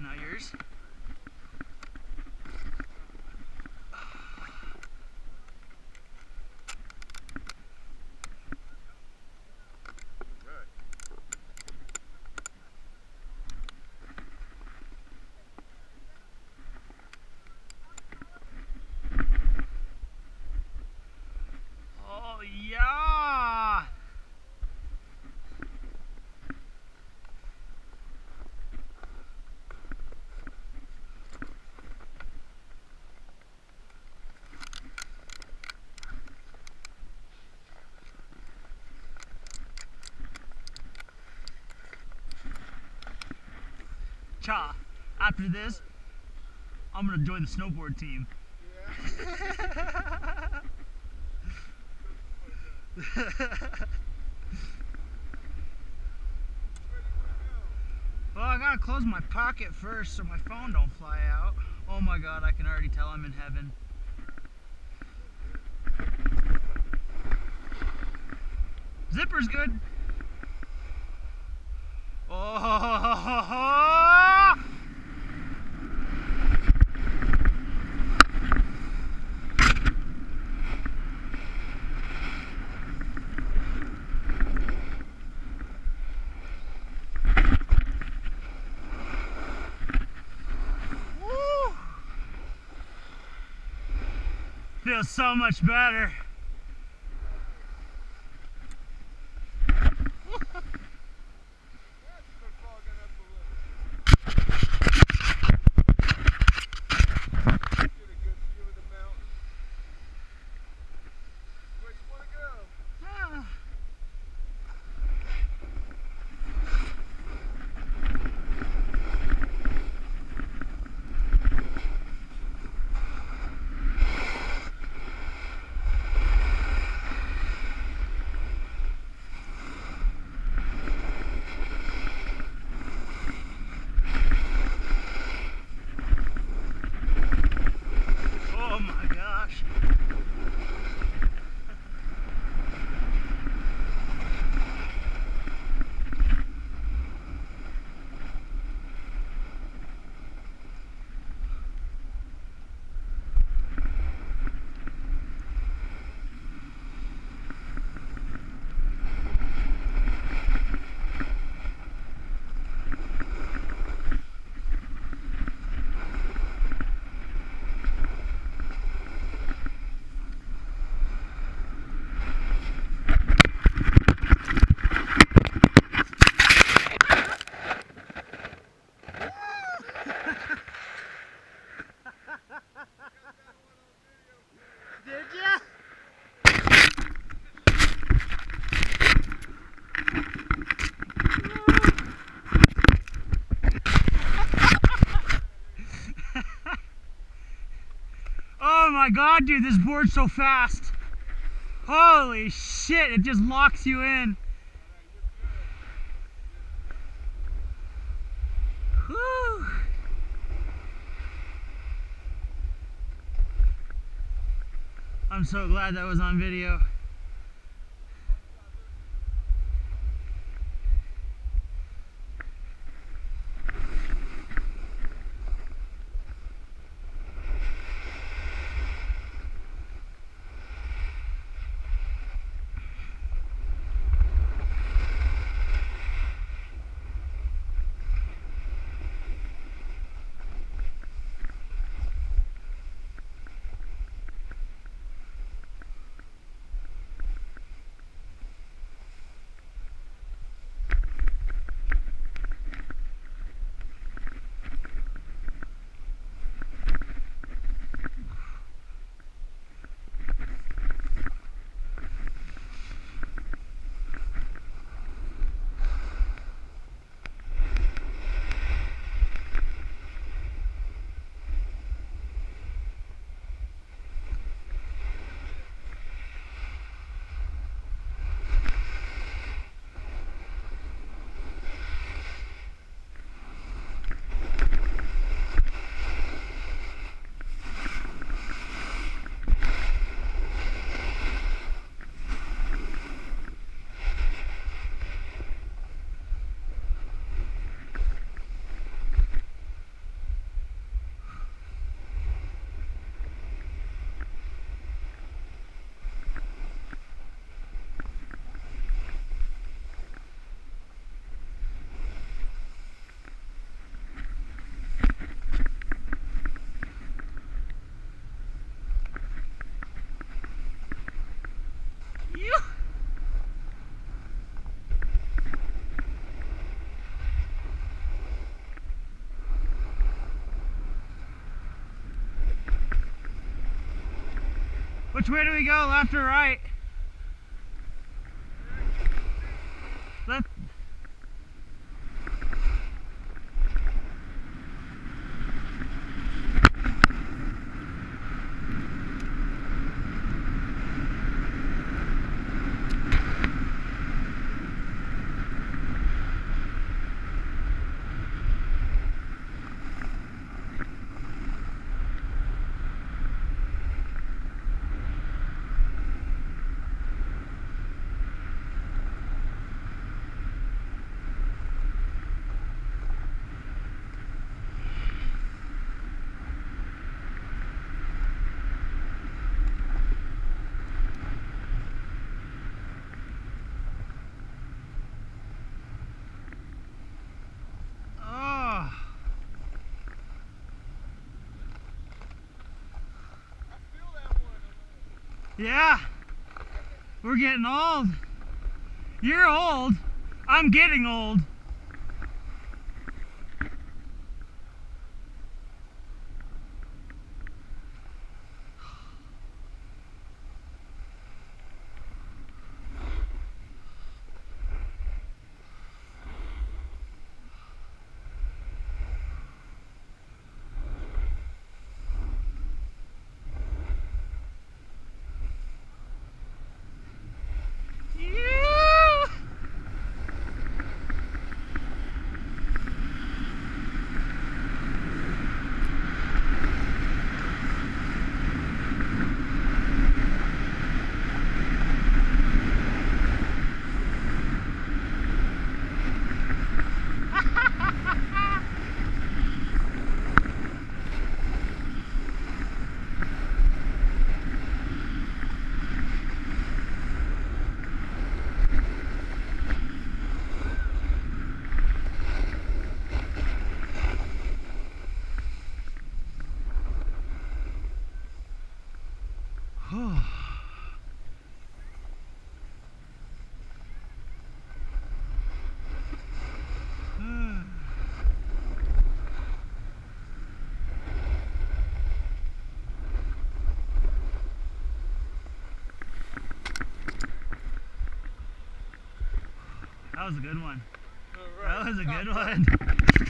Now yours. Oh yeah! Cha, after this, I'm gonna join the snowboard team. Well, I gotta close my pocket first so my phone don't fly out. Oh my god, I can already tell I'm in heaven. Zipper's good. Oh! Woo! Feels so much better. Oh my gosh. Did ya? Oh my god, dude, this board's so fast. Holy shit, it just locks you in. Whew. I'm so glad that was on video. Which way do we go, left or right? Left. Yeah, we're getting old. You're old. I'm getting old. That was a good one. That was a good one.